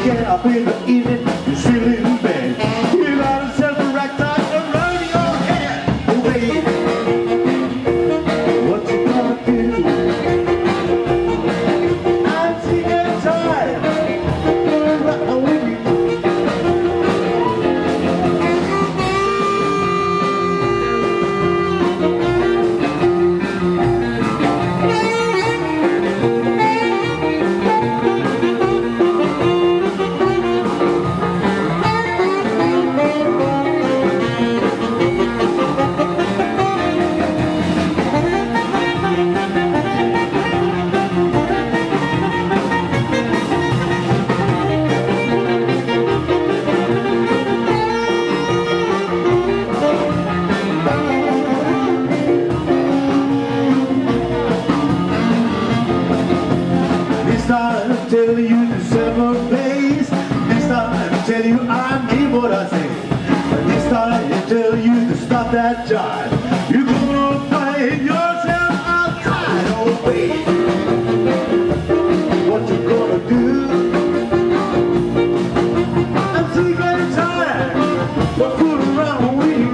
get up in the evening, you're still in bed. You got yourself a ragtime around your head. Oh baby, what you gonna do? I'm sick and tired right with you. I tell you to several days. This time I tell you I mean what I say. But this time I tell you to stop that jive. You're gonna find yourself outside. Oh baby, what you gonna do? I'm sick and tired of fooling around with you.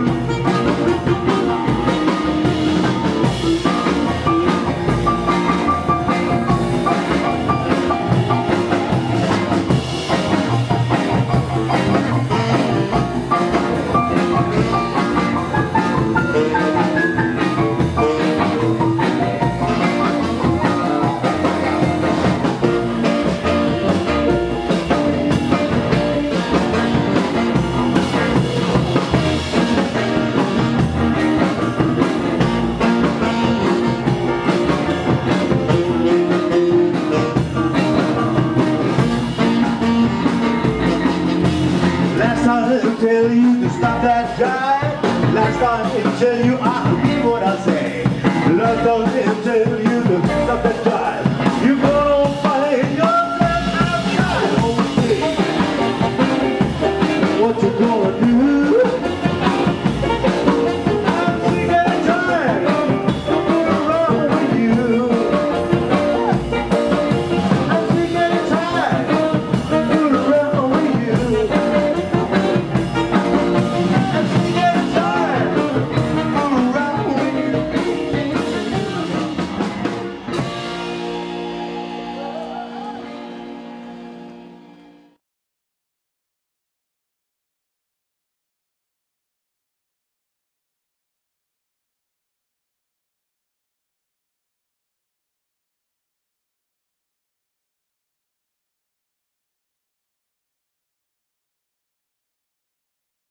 Last time I tell you to stop that jive. Last time I tell you I mean what I say. Last time I tell you